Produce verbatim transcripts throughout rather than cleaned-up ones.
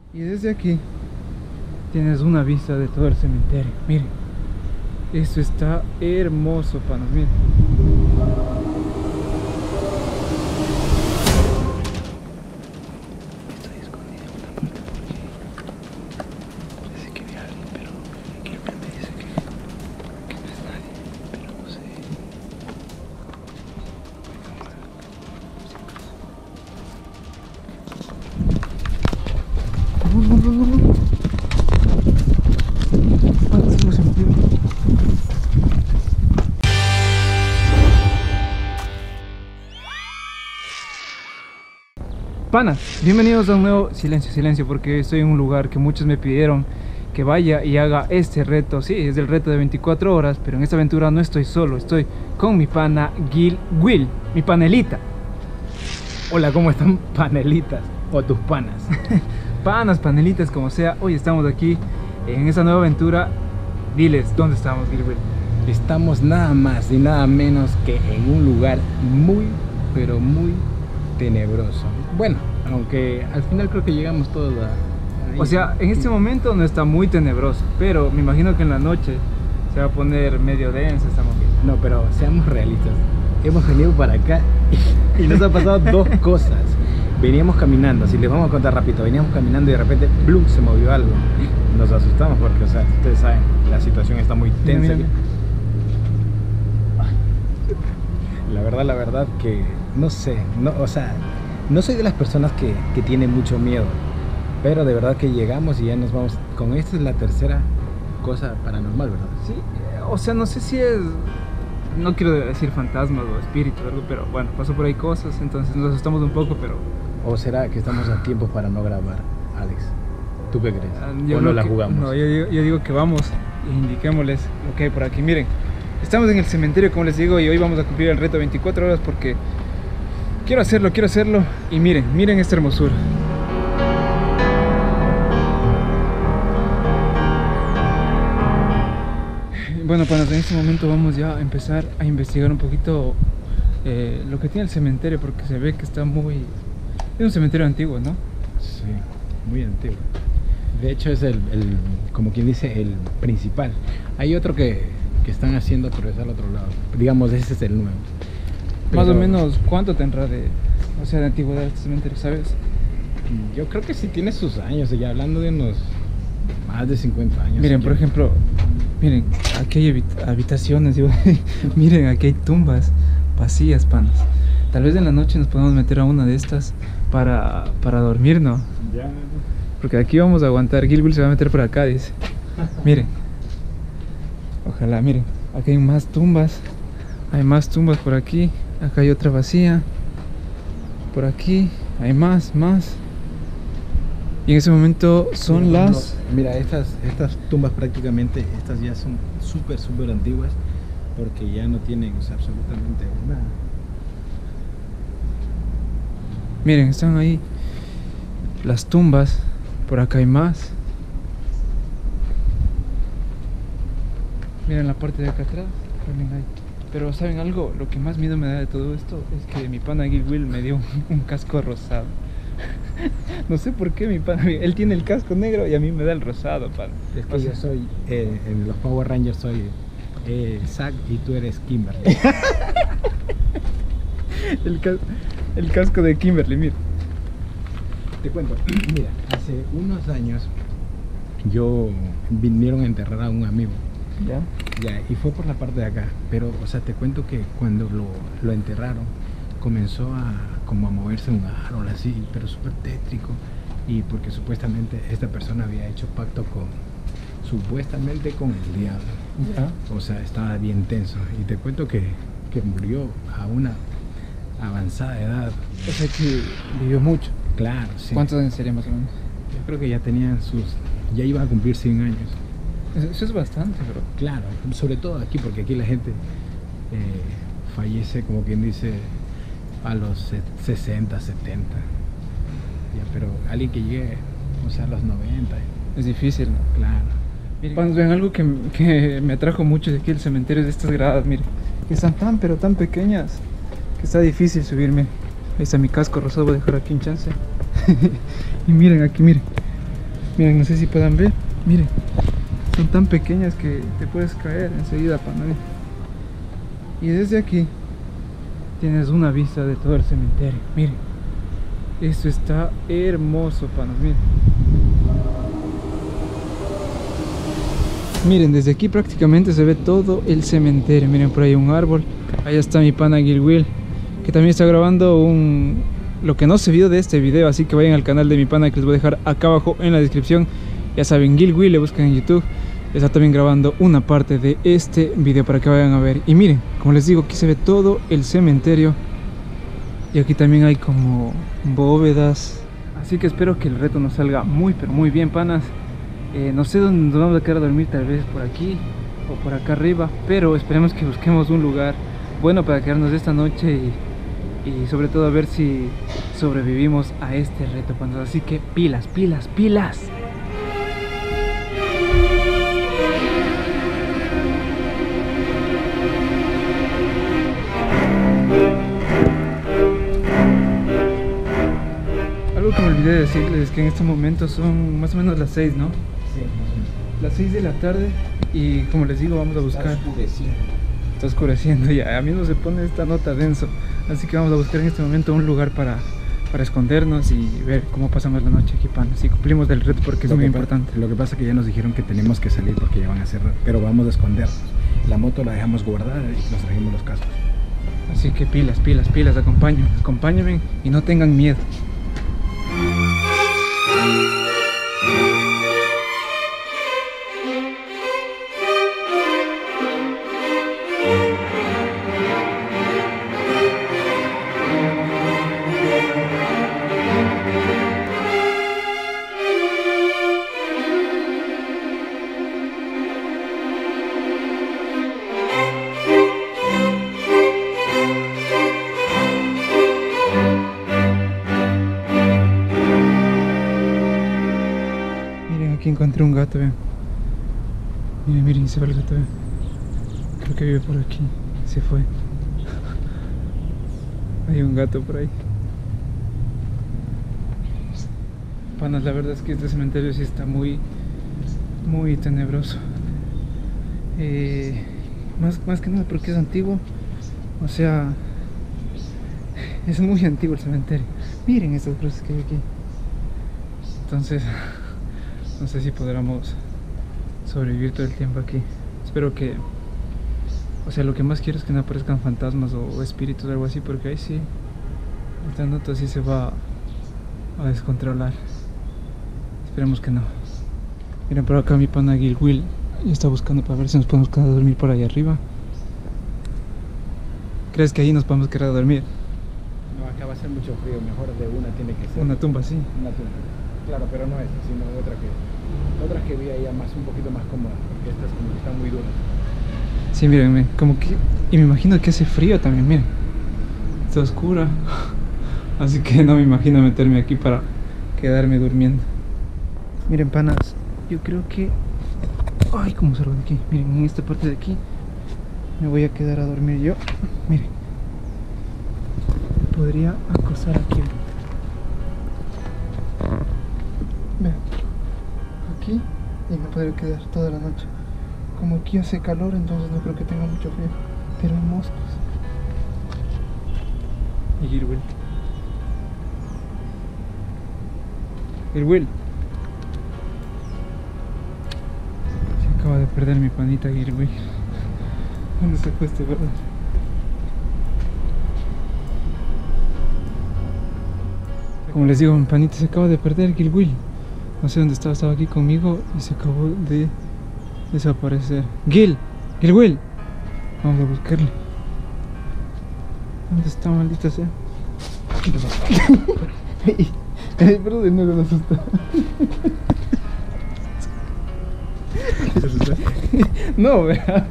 Y desde aquí tienes una vista de todo el cementerio. Miren, esto está hermoso, panas, miren. Estoy escondido en una parte de aquí. Parece que vi a alguien, pero aquí me dice que, que no es nadie, pero no sé. No, no, no, no, no. Ah, se lo sentí. Panas, bienvenidos a un nuevo silencio, silencio, porque estoy en un lugar que muchos me pidieron que vaya y haga este reto. Sí, es el reto de veinticuatro horas, pero en esta aventura no estoy solo, estoy con mi pana Gil Will, mi panelita. Hola, ¿cómo están, panelitas? O tus panas. Panas, panelitas, como sea, hoy estamos aquí en esta nueva aventura. Diles, ¿dónde estamos, Gil Will? Estamos nada más y nada menos que en un lugar muy, pero muy tenebroso. Bueno, aunque al final creo que llegamos todos a... ahí. O sea, en este momento no está muy tenebroso, pero me imagino que en la noche se va a poner medio densa esta movida. No, pero seamos realistas. Hemos venido para acá y, y nos ha pasado dos cosas. Veníamos caminando, si les vamos a contar rápido, veníamos caminando y de repente, ¡blum!, se movió algo. Nos asustamos porque, o sea, ustedes saben, la situación está muy tensa. Mira, mira, mira. La verdad, la verdad que no sé, no, o sea, no soy de las personas que, que tienen mucho miedo, pero de verdad que llegamos y ya nos vamos. Con esta es la tercera cosa paranormal, ¿verdad? Sí, o sea, no sé si es, no quiero decir fantasmas o espíritus o algo, pero bueno, pasó por ahí cosas, entonces nos asustamos un poco, pero... ¿O será que estamos a tiempo para no grabar, Alex? ¿Tú qué crees? Uh, ¿O yo no la que, jugamos? No, yo, yo, yo digo que vamos e indiquémosles lo que hay por aquí. Miren, estamos en el cementerio, como les digo, y hoy vamos a cumplir el reto de veinticuatro horas porque quiero hacerlo, quiero hacerlo. Y miren, miren esta hermosura. Bueno, pues en este momento vamos ya a empezar a investigar un poquito eh, lo que tiene el cementerio, porque se ve que está muy... Es un cementerio antiguo, ¿no? Sí, muy antiguo. De hecho es el, el como quien dice, el principal. Hay otro que, que están haciendo, pero es al otro lado. Digamos, ese es el nuevo. Más Pero o menos, ¿cuánto tendrá de, o sea, de antigüedad este cementerio, sabes? yo creo que sí tiene sus años, ya hablando de unos más de cincuenta años. Miren, si por quieren. ejemplo, miren, aquí hay habit- habitaciones, digo, miren, aquí hay tumbas vacías, panas. Tal vez en la noche nos podemos meter a una de estas para, para dormir, ¿no? Ya. Porque aquí vamos a aguantar. Gil Will se va a meter por acá, dice. Miren. Ojalá, miren. Aquí hay más tumbas. Hay más tumbas por aquí. Acá hay otra vacía. Por aquí hay más, más. Y en ese momento son Sí, las... no, mira, estas, estas tumbas prácticamente, estas ya son súper, súper antiguas, porque ya no tienen, o sea, absolutamente nada. Miren, están ahí las tumbas. Por acá hay más. Miren la parte de acá atrás. También hay. Pero ¿saben algo? Lo que más miedo me da de todo esto es que mi pana Gil Will me dio un, un casco rosado. No sé por qué mi pana, él tiene el casco negro y a mí me da el rosado, pana. Es que O sea, yo soy, eh, en los Power Rangers soy eh, Zack y tú eres Kimberly. el, cas- el casco de Kimberly, mira. Te cuento, mira, hace unos años yo vinieron a enterrar a un amigo. ¿Ya? Ya, y fue por la parte de acá, pero, o sea, te cuento que cuando lo, lo enterraron, comenzó a, como a moverse un árbol así, pero súper tétrico, y porque supuestamente esta persona había hecho pacto con, supuestamente con el diablo. ¿Ya? O sea, estaba bien tenso, y te cuento que, que murió a una avanzada edad. O sea que vivió mucho. Claro, sí. ¿Cuántos años sería más o menos? Yo creo que ya tenían sus, ya iba a cumplir cien años. Eso, eso es bastante, bro. Claro, sobre todo aquí, porque aquí la gente eh, fallece, como quien dice, a los sesenta, setenta. Ya, pero alguien que llegue, o sea, a los noventa. Es difícil, ¿no? Claro. Cuando ven algo que, que me atrajo mucho de aquí el cementerio es de estas gradas, miren, que están tan pero tan pequeñas que está difícil subirme. Ahí está mi casco rosado, voy a dejar aquí un chance. Y miren aquí, miren, Miren, no sé si puedan ver. Miren, son tan pequeñas que te puedes caer enseguida, pana. Y desde aquí tienes una vista de todo el cementerio. Miren, esto está hermoso, panas. Miren. Miren, desde aquí prácticamente se ve todo el cementerio. Miren, por ahí un árbol. Allá está mi pana Gil Will, que también está grabando un... lo que no se vio de este video. Así que vayan al canal de mi pana, que les voy a dejar acá abajo en la descripción. Ya saben, Gil Will, le buscan en YouTube. Está también grabando una parte de este video para que vayan a ver. Y miren, como les digo, aquí se ve todo el cementerio. Y aquí también hay como bóvedas. Así que espero que el reto nos salga muy pero muy bien, panas. eh, No sé dónde nos vamos a quedar a dormir, tal vez por aquí o por acá arriba, pero esperemos que busquemos un lugar bueno para quedarnos esta noche. Y, y sobre todo a ver si sobrevivimos a este reto, panas. Así que pilas, pilas, pilas. Algo que me olvidé de decirles es que en este momento son más o menos las seis, ¿no? Sí, Las seis de la tarde y como les digo, vamos a buscar... está oscureciendo. Está oscureciendo ya, a mí no se pone esta nota denso. Así que vamos a buscar en este momento un lugar para, para escondernos y ver cómo pasamos la noche aquí, pan. Así cumplimos el reto porque es Lo muy que pa- importante. Lo que pasa es que ya nos dijeron que tenemos que salir porque ya van a cerrar, pero vamos a escondernos. La moto la dejamos guardada y nos trajimos los cascos. Así que pilas, pilas, pilas, acompáñenme, acompáñenme y no tengan miedo. Aquí encontré un gato, vean. Miren, miren, se va el gato, vean. Creo que vive por aquí. Se fue. Hay un gato por ahí. Panas, la verdad es que este cementerio sí está muy, muy tenebroso. Eh, más, más que nada porque es antiguo. O sea, es muy antiguo el cementerio. Miren estas cruces que hay aquí. Entonces... no sé si podremos sobrevivir todo el tiempo aquí. Espero que... o sea, lo que más quiero es que no aparezcan fantasmas o espíritus o algo así, porque ahí sí esta nota sí se va a descontrolar. Esperemos que no. Miren, por acá mi pana Gil Will y está buscando para ver si nos podemos quedar a dormir por ahí arriba. ¿Crees que ahí nos podemos quedar a dormir? No, acá va a ser mucho frío, mejor de una tiene que ser. Una tumba así. Una tumba. Claro, pero no esta, sino otra que otra que vi ahí más un poquito más cómoda, porque estas como que están muy duras. Sí, miren, como que... y me imagino que hace frío también, miren. Está oscura. Así que no me imagino meterme aquí para quedarme durmiendo. Miren, panas, yo creo que... ay, cómo salgo de aquí. Miren, en esta parte de aquí me voy a quedar a dormir yo. Miren, podría acostar aquí. Vean, aquí, y me podría quedar toda la noche. Como aquí hace calor, entonces no creo que tenga mucho frío. Pero hay moscas. Y Girwell. Girwell. Se acaba de perder mi panita Girwell. ¿Dónde se fue este, verdad? Como les digo, mi panita se acaba de perder, Girwell. No sé dónde estaba, estaba aquí conmigo y se acabó de desaparecer. Gil, Girwell. Vamos a buscarle. ¿Dónde está, maldita sea? Ay, perdón, no me asusta. ¿Te asustaste? No, vea.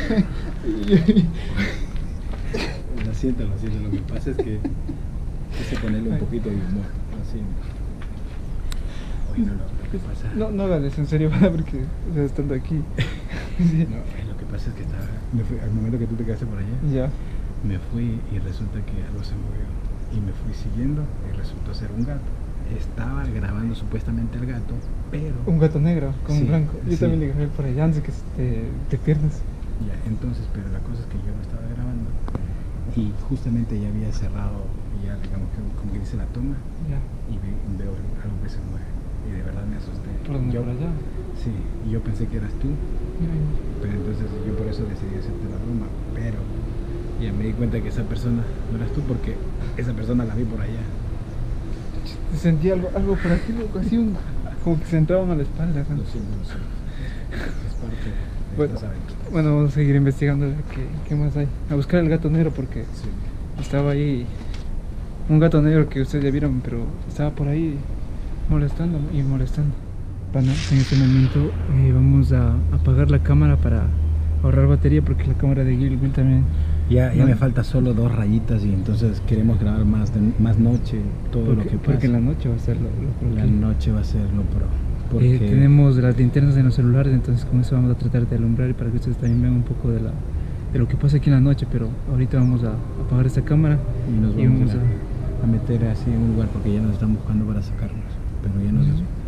Lo siento, lo siento. Lo que pasa es que quise ponerle un poquito de humor. Así. Oye, no, lo, lo que pasa... No, no hagas eso, en serio, porque o sea, estando aquí. Sí. No, lo que pasa es que estaba... Me fui, al momento que tú te quedaste por allá, Ya. me fui y resulta que algo se movió. Y me fui siguiendo y resultó ser un gato. Estaba grabando supuestamente al gato pero... Un gato negro con Sí, un blanco. Yo sí. también le grabé por allá antes que te, te pierdas. Ya, entonces, pero la cosa es que yo lo estaba grabando y justamente ya había cerrado, ya digamos que como que dice la toma, Ya. y ve- veo algo que se mueve y de verdad me asusté. ¿Por dónde? Yo, ¿Por allá? sí, y yo pensé que eras tú, Mira, mira. pero entonces yo por eso decidí hacerte la broma, pero ya me di cuenta que esa persona no eras tú porque esa persona la vi por allá. Sentí algo, algo por aquí, loco, así un, como que se entraban a la espalda. ¿no? Lo siento, lo siento. Es parte de Bueno, estas aventuras. bueno, vamos a seguir investigando a ver qué, qué más hay. A buscar el gato negro porque Sí. estaba ahí un gato negro que ustedes ya vieron, pero estaba por ahí molestando y molestando. Panas, en este momento eh, vamos a apagar la cámara para ahorrar batería porque la cámara de Gil Will también. Ya, ya No. me falta solo dos rayitas y entonces queremos grabar más, de, más noche, todo Porque, lo que pasa. porque en la noche va a ser lo, lo La que- noche va a ser lo pro. Porque Eh, tenemos las linternas en los celulares, entonces con eso vamos a tratar de alumbrar y para que ustedes también vean un poco de, la, de lo que pasa aquí en la noche, pero ahorita vamos a apagar esta cámara y nos y vamos vamos a, a meter así en un lugar porque ya nos están buscando para sacarnos. Pero ya nos, Ujú.